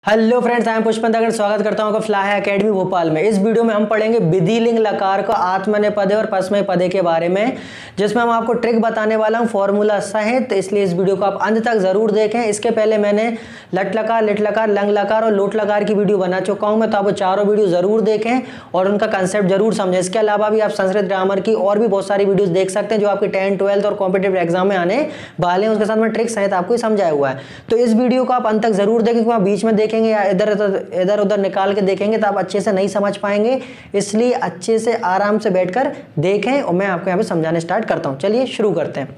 Hello friends, I am पुष्पन दगड़। स्वागत करता हूं आपका फ्लाई एकेडमी भोपाल में। इस वीडियो में हम पढ़ेंगे विधिलिंग लकार का आत्मनेपदे और परस्मैपदे के बारे में, जिसमें हम आपको ट्रिक बताने वाला हूं फॉर्मूला सहित। इसलिए इस वीडियो को आप अंत तक जरूर देखें। इसके पहले मैंने लट लकार, लिट लकार, लंग लकार और लोट लकार की वीडियो बना चुका हूँ मैं, तो आप वो चारों वीडियो जरूर देखें और उनका कंसेप्ट जरूर समझें। इसके अलावा भी आप संस्कृत ग्रामर की और भी बहुत सारी वीडियोज देख सकते हैं जो आपके 10th, 12th और कॉम्पिटेटिव एग्जाम में आने वाले हैं। उसके साथ में ट्रिक सहित आपको समझाया हुआ है। तो इस वीडियो को आप अंत तक जरूर देखें, क्योंकि आप बीच में देखेंगे या इधर उधर निकाल के देखेंगे तो आप अच्छे से नहीं समझ पाएंगे। इसलिए अच्छे से आराम से बैठकर देखें और मैं आपको यहाँ पे समझाने स्टार्ट करता हूँ। चलिए शुरू करते हैं।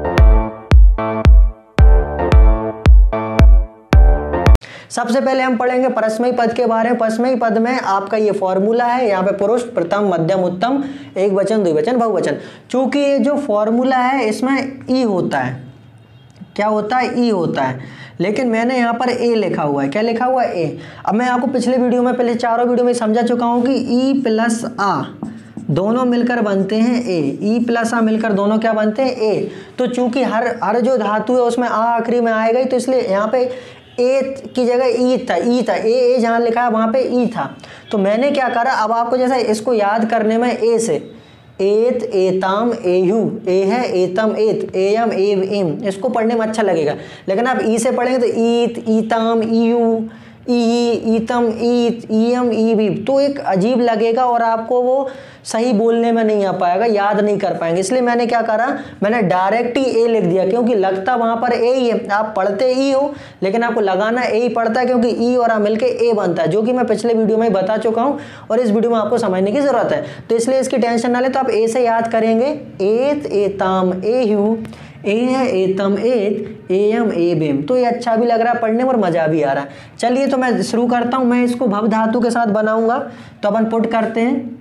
सबसे पहले हम पढ़ेंगे परस्मैपद पद के बारे में। परस्मैपद पद में आपका ये फॉर्मूला है। यहाँ पे पुरुष, प्रथम, मध्यम, उत्तम, एक वचन, द्विवचन, बहुवचन। चूंकि ये जो फॉर्मूला है इसमें ई होता है। क्या होता है? ई होता है। लेकिन मैंने यहाँ पर ए लिखा हुआ है। क्या लिखा हुआ है? ए। अब मैं आपको पिछले वीडियो में, पहले चारों वीडियो में समझा चुका हूँ कि ई प्लस आ दोनों मिलकर बनते हैं ए। ई प्लस आ मिलकर दोनों क्या बनते हैं? ए। तो चूंकि हर जो धातु है उसमें आ आखिरी में आएगा ही, तो इसलिए यहाँ पे ए की जगह ई था। ए जहाँ लिखा है वहाँ पे ई था। तो मैंने क्या करा, अब आपको जैसा इसको याद करने में ए से एत, एताम, एयु, ए है एतम, एत, एयम, एव, एम, इसको पढ़ने में अच्छा लगेगा। लेकिन आप ई से पढ़ेंगे तो ईत, ईताम, ईयू, ई, ईतम, ईत, ईयम, ईवी, तो एक अजीब लगेगा और आपको वो सही बोलने में नहीं आ पाएगा, याद नहीं कर पाएंगे। इसलिए मैंने क्या करा, मैंने डायरेक्ट ही ए लिख दिया, क्योंकि लगता वहां पर ए ही है। आप पढ़ते ई हो लेकिन आपको लगाना ए ही पड़ता है, क्योंकि ई और आ मिलके ए बनता है, जो कि मैं पिछले वीडियो में बता चुका हूं और इस वीडियो में आपको समझने की जरूरत है। तो इसलिए इसकी टेंशन ना ले, तो आप ए से याद करेंगे। एत, एताम, एयु, ए है एतम, एत, एयम, एबेम। तो ये अच्छा भी लग रहा है पढ़ने में और मजा भी आ रहा है। चलिए तो मैं शुरू करता हूं। मैं इसको भव धातु के साथ बनाऊंगा, तो अपन पुट करते हैं।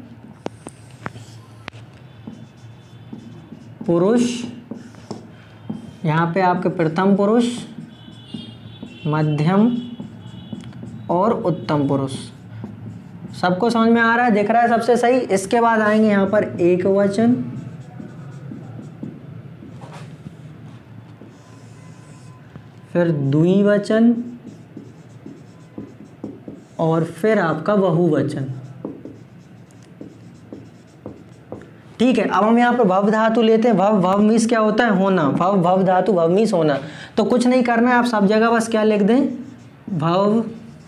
पुरुष, यहाँ पे आपके प्रथम पुरुष, मध्यम और उत्तम पुरुष। सबको समझ में आ रहा है, दिख रहा है सबसे सही। इसके बाद आएंगे यहाँ पर एक वचन, फिर द्विवचन और फिर आपका बहुवचन। ठीक है। अब हम यहाँ पर भव धातु लेते हैं। भव मीन्स क्या होता है? होना। भव धातु, भव मीन्स होना। तो कुछ नहीं करना है, आप सब जगह बस क्या लिख दें? भव,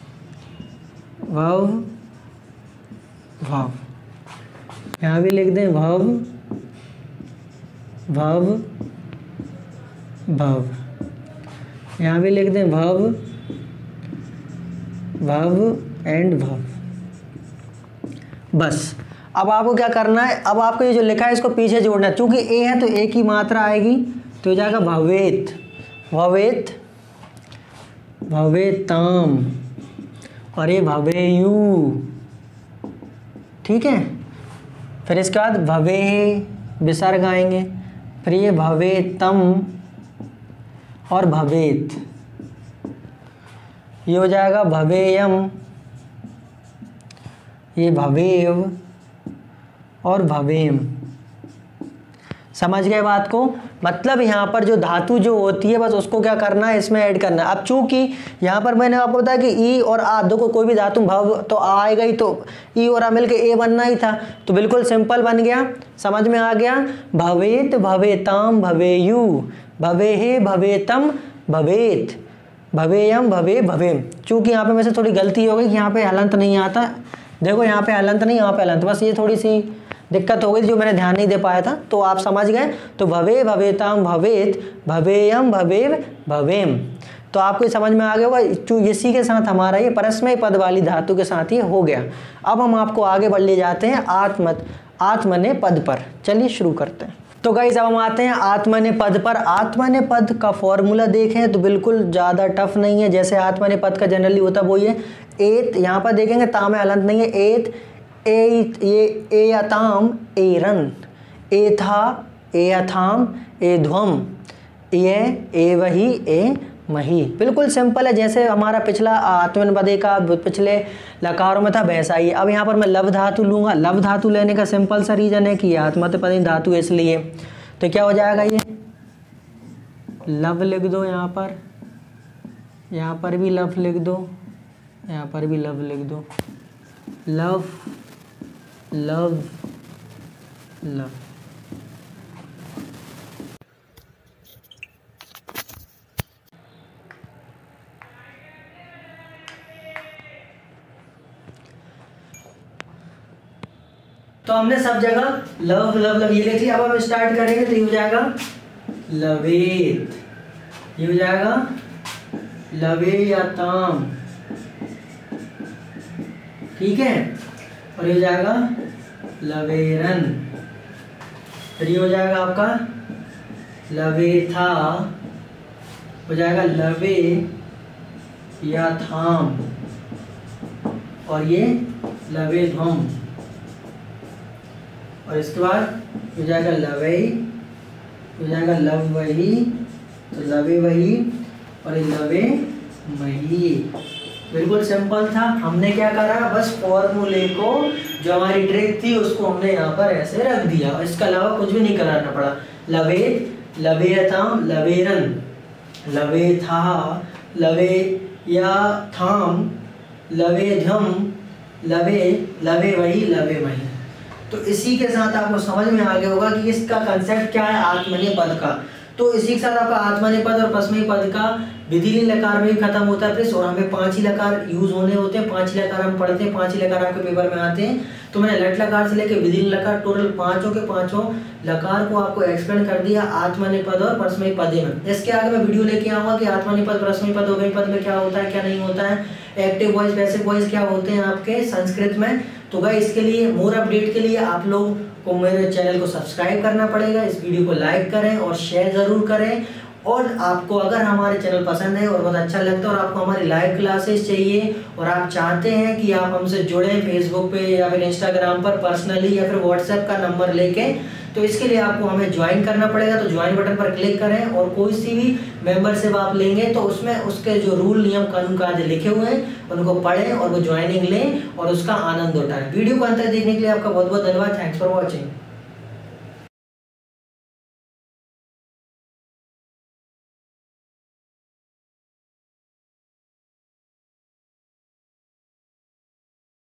भव, भव। यहाँ भी लिख दें भव, भव, भव। यहाँ भी लिख दें भव, भव एंड भव। बस। अब आपको क्या करना है, अब आपको ये जो लिखा है इसको पीछे जोड़ना है। चूंकि ए है तो ए की मात्रा आएगी, तो हो जाएगा भवेत, भवेत, भवेताम और ये भवेयु। ठीक है। फिर इसके बाद भवे विसर्ग आएंगे, फिर ये भवेतम और भवेत। ये हो जाएगा भवेयम, ये भवेव और भवेम। समझ गए बात को? मतलब यहाँ पर जो धातु जो होती है बस उसको क्या करना है, इसमें ऐड करना है। अब चूंकि यहाँ पर मैंने आपको बताया कि ई और आ, देखो कोई भी धातु भव तो आएगा ही, तो ई और आ मिलके ए बनना ही था, तो बिल्कुल सिंपल बन गया। समझ में आ गया? भवेत, भवेताम, भवेयु, भवेहे, भवेतम, भवेत, भवेयम, भवे, भवेम। चूंकि यहाँ पे मेरे से थोड़ी गलती हो गई कि यहाँ पे हलंत नहीं आता। देखो यहाँ पे हलंत नहीं, यहाँ पे हलंत, बस ये थोड़ी सी दिक्कत हो गई जो मैंने ध्यान नहीं दे पाया था, तो आप समझ गए। तो भवे, भवेताम, भवेत, भवेयम, भवेव, भवेम। तो आपको समझ में आ गया होगा। इसी के साथ हमारा ये परस्मैपद पद वाली धातु के साथ ये हो गया। अब हम आपको आगे बढ़ ले जाते हैं आत्मनेपद पर। चलिए शुरू करते हैं। तो गाइस अब हम आते हैं आत्मनेपद पर। आत्मनेपद का फॉर्मूला देखें तो बिल्कुल ज़्यादा टफ नहीं है, जैसे आत्मनेपद का जनरली होता है वो ये एत। यहाँ पर देखेंगे ता में हलंत नहीं है। एत, एत, ये एयताम, एरन, एथा, एयथाम, एध्वम, ये एवही, ए मही। बिल्कुल सिंपल है, जैसे हमारा पिछला आत्मनेपदे का पिछले लकारों में था वैसा ही। अब यहाँ पर मैं लव धातु लूँगा। लव धातु लेने का सिंपल सा रीजन है कि आत्मनेपदी धातु इसलिए, तो क्या हो जाएगा ये लव लिख दो, यहाँ पर भी लव लिख दो, यहाँ पर भी लव लिख दो, लव लव लव। तो हमने सब जगह लव लव लव ये लिख लिया। अब हम स्टार्ट करेंगे तो ये हो जाएगा लवेत, ये हो जाएगा लवेयताम, ठीक है। और ये हो जाएगा लवेरन, फिर ये हो जाएगा आपका लवेथा, हो जाएगा लवे या थाम, और ये लवेध्वम, और इसके बाद हो जाएगा लवई, हो जाएगा लव वही, तो लवे वही, और ये लवे मही। बिल्कुल सिंपल था। हमने क्या करा, बस फॉर्मूले को जो हमारी ट्रिक थी उसको हमने यहाँ पर ऐसे रख दिया, इसके अलावा कुछ भी नहीं कराना पड़ा। लवेत, लवेयताम, लवेरन, लवेथा, लवे या थाम, लवेध्यम, लवे लवे वही, लवे मही। तो इसी के साथ आपको समझ में आ गया होगा कि इसका कंसेप्ट क्या है आत्मनेय पद का। तो इसी के साथ आपका आत्मनेय पद और परस्मैपदी पद का विधिलिंग लकार में भी खत्म होता है फ्रेंड्स। और हमें 5 ही लकार यूज होने होते हैं, 5 ही लकार हम पढ़ते हैं, 5 ही लकार आपके पेपर में आते हैं। तो मैंने लट लकार से लेकर विधिलिंग लकार टोटल 5 के 5 लकार को आपको एक्सप्लेन कर दिया आत्मनेय पद और परस्मैपदी पद में। इसके आगे मैं वीडियो लेके आऊंगा कि आत्मनेय पद, परस्मैपदी पद, उभयनिष्ठ पद में क्या होता है क्या नहीं होता है, एक्टिव वॉइस पैसिव वॉइस क्या होते हैं आपके संस्कृत में। तो गाइस इसके लिए मोर अपडेट के लिए आप लोग को मेरे चैनल को सब्सक्राइब करना पड़ेगा, इस वीडियो को लाइक करें और शेयर जरूर करें। और आपको अगर हमारे चैनल पसंद है और बहुत अच्छा लगता है और आपको हमारी लाइव क्लासेस चाहिए और आप चाहते हैं कि आप हमसे जुड़ें फेसबुक पे या फिर इंस्टाग्राम पर पर्सनली या फिर व्हाट्सएप का नंबर लेके, तो इसके लिए आपको हमें ज्वाइन करना पड़ेगा। तो ज्वाइन बटन पर क्लिक करें और कोई सी भी मेंबरशिप आप लेंगे तो उसमें उसके जो रूल नियम कानून कायदे लिखे हुए हैं उनको पढ़ें और वो ज्वाइनिंग लें और उसका आनंद उठाएं। वीडियो को अंत तक देखने के लिए आपका बहुत बहुत धन्यवाद। Thanks for watching.